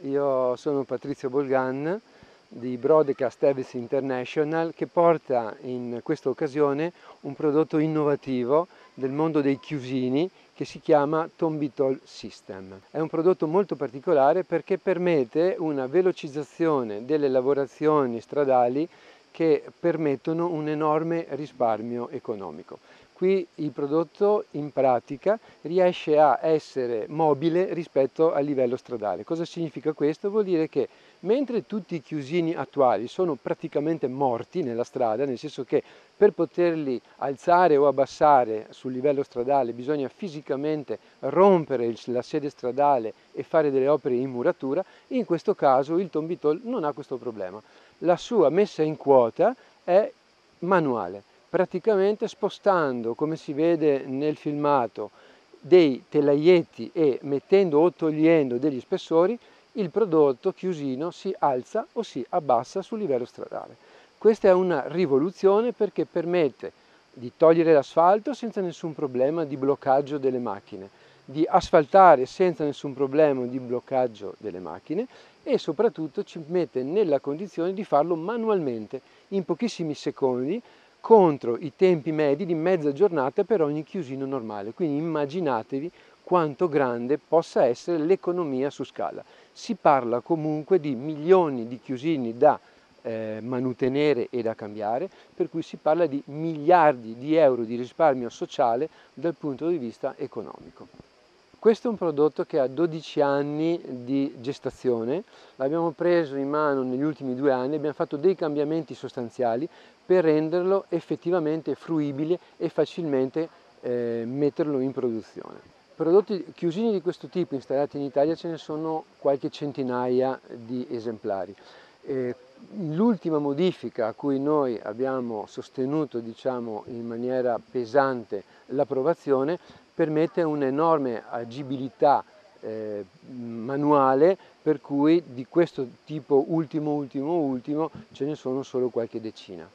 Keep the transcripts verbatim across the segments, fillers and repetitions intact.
io sono Patrizio Bolgan di Broadcast Services International, che porta in questa occasione un prodotto innovativo del mondo dei chiusini che si chiama Tombitol System. È un prodotto molto particolare perché permette una velocizzazione delle lavorazioni stradali che permettono un enorme risparmio economico. Qui il prodotto in pratica riesce a essere mobile rispetto al livello stradale. Cosa significa questo? Vuol dire che mentre tutti i chiusini attuali sono praticamente morti nella strada, nel senso che per poterli alzare o abbassare sul livello stradale bisogna fisicamente rompere la sede stradale e fare delle opere in muratura, in questo caso il Tombitol non ha questo problema. La sua messa in quota è manuale, praticamente spostando, come si vede nel filmato, dei telaietti e mettendo o togliendo degli spessori, il prodotto chiusino si alza o si abbassa sul livello stradale. Questa è una rivoluzione perché permette di togliere l'asfalto senza nessun problema di bloccaggio delle macchine, di asfaltare senza nessun problema di bloccaggio delle macchine e soprattutto ci mette nella condizione di farlo manualmente in pochissimi secondi contro i tempi medi di mezza giornata per ogni chiusino normale. Quindi immaginatevi quanto grande possa essere l'economia su scala. Si parla comunque di milioni di chiusini da eh, manutenere e da cambiare, per cui si parla di miliardi di euro di risparmio sociale dal punto di vista economico. Questo è un prodotto che ha dodici anni di gestazione, l'abbiamo preso in mano negli ultimi due anni, abbiamo fatto dei cambiamenti sostanziali per renderlo effettivamente fruibile e facilmente eh, metterlo in produzione. Prodotti chiusini di questo tipo installati in Italia ce ne sono qualche centinaia di esemplari. Eh, l'ultima modifica a cui noi abbiamo sostenuto, diciamo, in maniera pesante l'approvazione permette un'enorme agibilità eh, manuale, per cui di questo tipo ultimo, ultimo, ultimo ce ne sono solo qualche decina.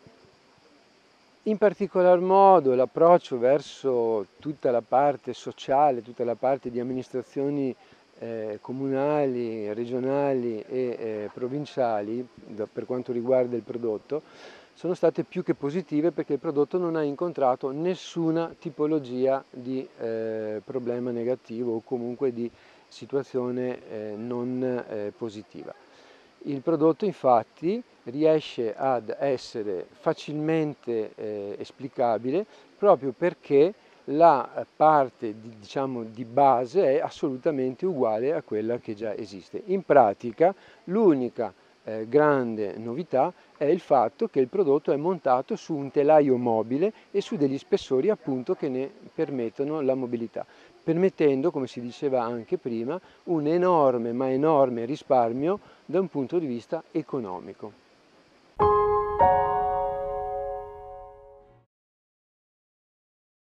In particolar modo l'approccio verso tutta la parte sociale, tutta la parte di amministrazioni eh, comunali, regionali e eh, provinciali, da, per quanto riguarda il prodotto, sono state più che positive perché il prodotto non ha incontrato nessuna tipologia di eh, problema negativo o comunque di situazione eh, non eh, positiva. Il prodotto infatti riesce ad essere facilmente eh, esplicabile proprio perché la parte di, diciamo, di base è assolutamente uguale a quella che già esiste. In pratica l'unica eh, grande novità è il fatto che il prodotto è montato su un telaio mobile e su degli spessori appunto che ne permettono la mobilità, permettendo, come si diceva anche prima, un enorme ma enorme risparmio da un punto di vista economico.